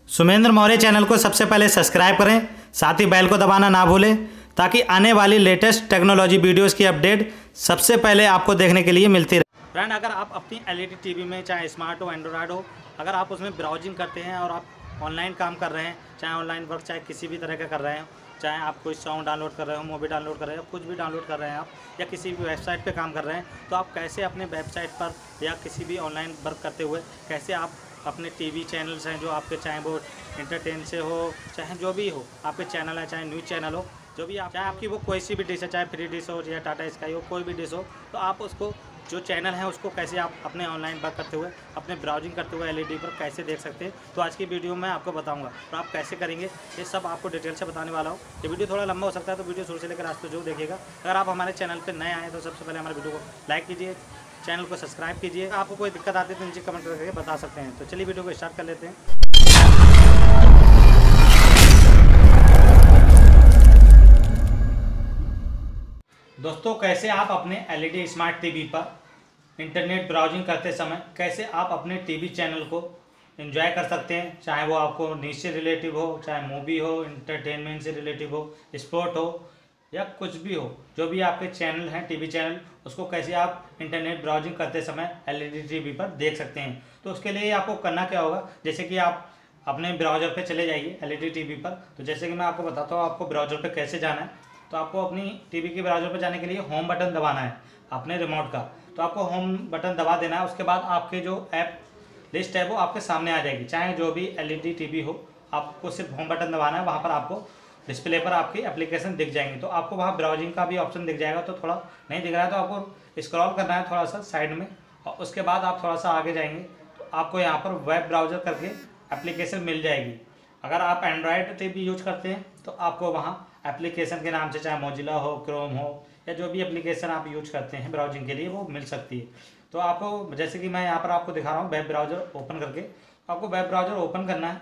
Sumendra Maurya channel को सबसे पहले सब्सक्राइब करें, साथ ही बेल को दबाना ना भूलें ताकि आने वाली लेटेस्ट टेक्नोलॉजी वीडियोस की अपडेट सबसे पहले आपको देखने के लिए मिलती रहे। फ्रेंड, अगर आप अपनी एलईडी टीवी में चाहे स्मार्ट हो एंड्रॉयड हो, अगर आप उसमें ब्राउजिंग करते हैं और आप ऑनलाइन काम कर रहे हैं, चाहे ऑनलाइन वर्क चाहे किसी भी तरह का कर रहे हैं, चाहे आप कोई सॉन्ग डाउनलोड कर रहे हो, मूवी डाउनलोड कर रहे हो, कुछ भी डाउनलोड कर रहे हैं आप, या किसी भी वेबसाइट पे काम कर रहे हैं, तो आप कैसे अपने वेबसाइट पर या किसी भी ऑनलाइन वर्क करते हुए कैसे आप अपने टीवी चैनल्स हैं जो आपके, चाहे वो एंटरटेन से हो चाहे जो भी हो आपके चैनल है, चाहे न्यूज़ चैनल हो, जो भी आप, चाहे आपकी वो कोई सी भी डिश है, चाहे फ्री डिश हो या टाटा स्काई हो, कोई भी डिश हो, तो आप उसको जो चैनल है उसको कैसे आप अपने ऑनलाइन वर्क करते हुए, अपने ब्राउजिंग करते हुए एलईडी पर कैसे देख सकते हैं। तो आज की वीडियो में आपको बताऊंगा तो आप कैसे करेंगे, ये सब आपको डिटेल से बताने वाला हूँ। ये वीडियो थोड़ा लंबा हो सकता है, तो वीडियो शुरू से लेकर आज तक जो देखिएगा। अगर आप हमारे चैनल पर नए आए तो सबसे पहले हमारे वीडियो को लाइक कीजिए, चैनल को सब्सक्राइब कीजिए। आपको कोई दिक्कत आती है तो नीचे कमेंट करके बता सकते हैं। तो चलिए वीडियो को स्टार्ट कर लेते हैं। दोस्तों, कैसे आप अपने एलईडी स्मार्ट टीवी पर इंटरनेट ब्राउजिंग करते समय कैसे आप अपने टीवी चैनल को एंजॉय कर सकते हैं, चाहे वो आपको न्यूज़ से रिलेटिव हो, चाहे मूवी हो, एंटरटेनमेंट से रिलेटिव हो, स्पोर्ट हो या कुछ भी हो, जो भी आपके चैनल हैं टीवी चैनल, उसको कैसे आप इंटरनेट ब्राउजिंग करते समय एलईडी टीवी पर देख सकते हैं। तो उसके लिए आपको करना क्या होगा, जैसे कि आप अपने ब्राउज़र पे चले जाइए एलईडी टीवी पर। तो जैसे कि मैं आपको बताता हूँ आपको ब्राउज़र पे कैसे जाना है। तो आपको अपनी टीवी के ब्राउज़र पर जाने के लिए होम बटन दबाना है अपने रिमोट का। तो आपको होम बटन दबा देना है। उसके बाद आपके जो ऐप लिस्ट है वो आपके सामने आ जाएगी, चाहे जो भी एलईडी टीवी हो, आपको सिर्फ होम बटन दबाना है। वहाँ पर आपको डिस्प्ले पर आपकी एप्लीकेशन दिख जाएंगी। तो आपको वहाँ ब्राउजिंग का भी ऑप्शन दिख जाएगा। तो थोड़ा नहीं दिख रहा है तो आपको स्क्रॉल करना है थोड़ा सा साइड में, और उसके बाद आप थोड़ा सा आगे जाएंगे तो आपको यहाँ पर वेब ब्राउज़र करके एप्लीकेशन मिल जाएगी। अगर आप एंड्रॉयड टीवी यूज करते हैं तो आपको वहाँ एप्लीकेशन के नाम से, चाहे मोजिला हो, क्रोम हो, या जो भी एप्लीकेशन आप यूज करते हैं ब्राउजिंग के लिए, वो मिल सकती है। तो आपको, जैसे कि मैं यहाँ पर आपको दिखा रहा हूँ वेब ब्राउज़र ओपन करके, आपको वेब ब्राउज़र ओपन करना है।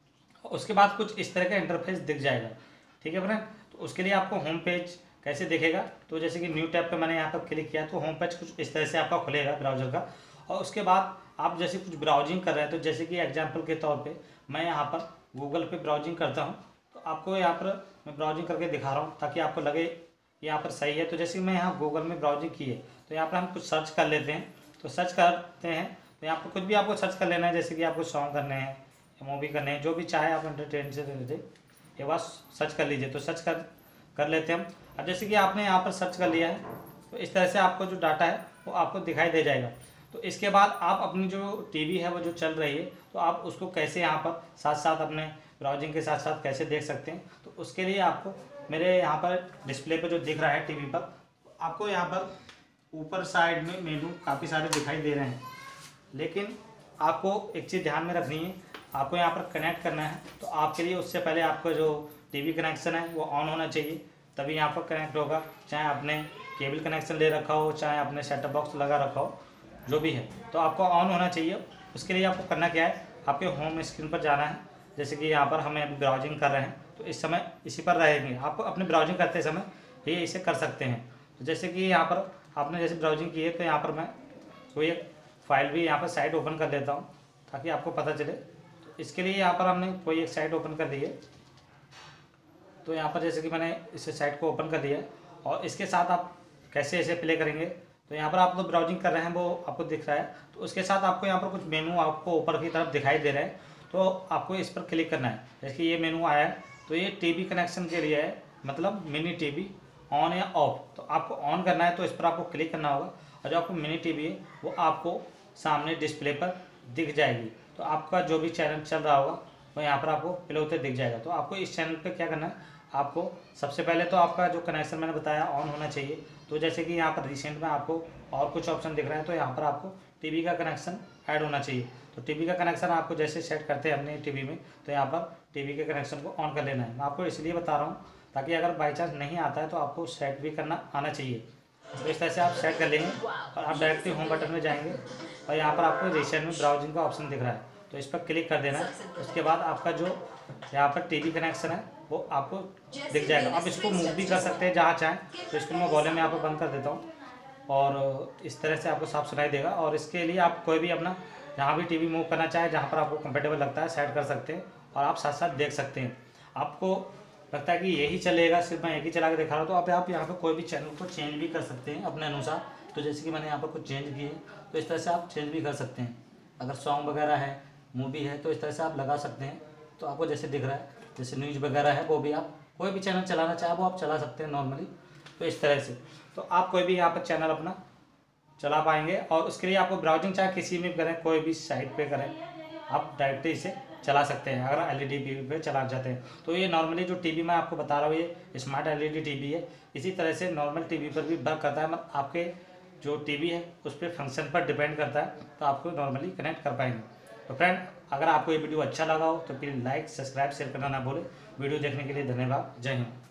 उसके बाद कुछ इस तरह का इंटरफेस दिख जाएगा, ठीक है फ्रेंड। तो उसके लिए आपको होम पेज कैसे दिखेगा, तो जैसे कि न्यू टैब पे मैंने यहाँ पर क्लिक किया तो होम पेज कुछ इस तरह से आपका खुलेगा ब्राउज़र का। और उसके बाद आप जैसे कुछ ब्राउजिंग कर रहे हैं, तो जैसे कि एग्जांपल के तौर पे मैं यहाँ पर गूगल पे ब्राउजिंग करता हूँ, तो आपको यहाँ पर मैं ब्राउजिंग करके दिखा रहा हूँ ताकि आपको लगे यहाँ पर सही है। तो जैसे कि मैं यहाँ गूगल में ब्राउजिंग की है, तो यहाँ पर हम कुछ सर्च कर लेते हैं। तो सर्च करते हैं तो यहाँ पर कुछ भी आपको सर्च कर लेना है, जैसे कि आपको सॉन्ग करने हैं या मूवी करने हैं, जो भी चाहे आप एंटरटेन से रिलेटेड, ये बात सर्च कर लीजिए। तो सर्च कर लेते हैं हम। अब जैसे कि आपने यहाँ पर सर्च कर लिया है, तो इस तरह से आपको जो डाटा है वो आपको दिखाई दे जाएगा। तो इसके बाद आप अपनी जो टीवी है वो जो चल रही है, तो आप उसको कैसे यहाँ पर साथ साथ अपने ब्राउजिंग के साथ साथ कैसे देख सकते हैं। तो उसके लिए आपको मेरे यहाँ पर डिस्प्ले पर जो दिख रहा है टीवी पर, आपको यहाँ पर ऊपर साइड में मेनू काफ़ी सारे दिखाई दे रहे हैं, लेकिन आपको एक चीज़ ध्यान में रखनी है, आपको यहाँ पर कनेक्ट करना है। तो आपके लिए उससे पहले आपका जो टीवी कनेक्शन है वो ऑन होना चाहिए, तभी यहाँ पर कनेक्ट होगा। चाहे आपने केबल कनेक्शन ले रखा हो, चाहे आपने सेटअप बॉक्स लगा रखा हो, जो भी है, तो आपको ऑन होना चाहिए। उसके लिए आपको करना क्या है, आपके होम स्क्रीन पर जाना है। जैसे कि यहाँ पर हमें अभी ब्राउजिंग कर रहे हैं, तो इस समय इसी पर रहेंगे। आपको अपने ब्राउजिंग करते समय ये इसे कर सकते हैं। तो जैसे कि यहाँ पर आपने जैसे ब्राउजिंग की है, तो यहाँ पर मैं कोई एक फाइल भी यहाँ पर साइट ओपन कर लेता हूँ ताकि आपको पता चले। तो इसके लिए यहाँ पर हमने कोई एक साइट ओपन कर ली है। तो यहाँ पर जैसे कि मैंने इस साइट को ओपन कर लिया है, और इसके साथ आप कैसे इसे प्ले करेंगे, तो यहाँ पर आप तो ब्राउजिंग कर रहे हैं वो आपको दिख रहा है। तो उसके साथ आपको यहाँ पर कुछ मेनू आपको ऊपर की तरफ दिखाई दे रहे हैं, तो आपको इस पर क्लिक करना है। जैसे कि ये मेनू आया है, तो ये टीवी कनेक्शन के लिए है, मतलब मिनी टीवी ऑन या ऑफ। तो आपको ऑन करना है, तो इस पर आपको क्लिक करना होगा, और जो आपको मिनी टीवी है वो आपको सामने डिस्प्ले पर दिख जाएगी। तो आपका जो भी चैनल चल रहा होगा वो यहाँ पर आपको प्ले होते दिख जाएगा। तो आपको इस चैनल पे क्या करना है, आपको सबसे पहले तो आपका जो कनेक्शन मैंने बताया ऑन होना चाहिए। तो जैसे कि यहाँ पर रिसेंट में आपको और कुछ ऑप्शन दिख रहा है, तो यहाँ पर आपको टीवी का कनेक्शन ऐड होना चाहिए। तो टीवी का कनेक्शन आपको जैसे सेट करते हैं अपने टीवी में, तो यहाँ पर टीवी के कनेक्शन को ऑन कर लेना है। मैं आपको इसलिए बता रहा हूँ ताकि अगर बाई चांस नहीं आता है तो आपको सेट भी करना आना चाहिए। तो इस तरह से आप सेट कर लेंगे, और आप डायरेक्टली होम बटन में जाएंगे, और यहाँ पर आपको रिसेंट में ब्राउजिंग का ऑप्शन दिख रहा है, तो इस पर क्लिक कर देना है। उसके बाद आपका जो यहाँ पर टीवी कनेक्शन है वो आपको दिख जाएगा। आप इसको मूव भी कर सकते हैं जहाँ चाहें। तो इसको मैं वॉल्यूम यहाँ पर बंद कर देता हूँ, और इस तरह से आपको साफ सुनाई देगा। और इसके लिए आप कोई भी अपना जहाँ भी टीवी मूव करना चाहे, जहाँ पर आपको कंफर्टेबल लगता है, सेट कर सकते हैं, और आप साथ साथ देख सकते हैं। आपको लगता है कि यही चलेगा, सिर्फ मैं एक ही चला के दिखा रहा हूँ, तो आप यहाँ पर कोई भी चैनल को चेंज भी कर सकते हैं अपने अनुसार। तो जैसे कि मैंने यहाँ पर कुछ चेंज किए, तो इस तरह से आप चेंज भी कर सकते हैं। अगर सॉन्ग वगैरह है, मूवी है, तो इस तरह से आप लगा सकते हैं। तो आपको जैसे दिख रहा है, जैसे न्यूज़ वगैरह है, वो भी आप कोई भी चैनल चलाना चाहे वो आप चला सकते हैं नॉर्मली। तो इस तरह से तो आप कोई भी यहाँ पर चैनल अपना चला पाएंगे। और उसके लिए आपको ब्राउजिंग चाहे किसी में करें, कोई भी साइट पे करें, आप डायरेक्टली इसे चला सकते हैं अगर एलईडी टीवी पे चला जाते हैं। तो ये नॉर्मली जो टीवी मैं आपको बता रहा हूँ ये स्मार्ट एलईडी टीवी है। इसी तरह से नॉर्मल टीवी पर भी वर्क करता है, मतलब आपके जो टीवी है उस पर फंक्शन पर डिपेंड करता है, तो आपको नॉर्मली कनेक्ट कर पाएंगे। तो फ्रेंड, अगर आपको ये वीडियो अच्छा लगा हो तो प्लीज़ लाइक, सब्सक्राइब, शेयर करना ना भूलें। वीडियो देखने के लिए धन्यवाद। जय हिंद।